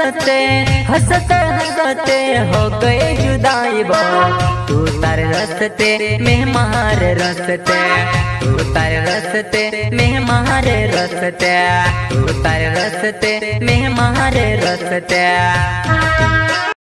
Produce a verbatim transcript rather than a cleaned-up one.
हंसते हंसते हंसते हो गए जुदाई बो। तू तार रस्ते में मार रस्ते, तू तार रस्ते में मार रस्ते, तू तार रस्ते में मार रस्ते।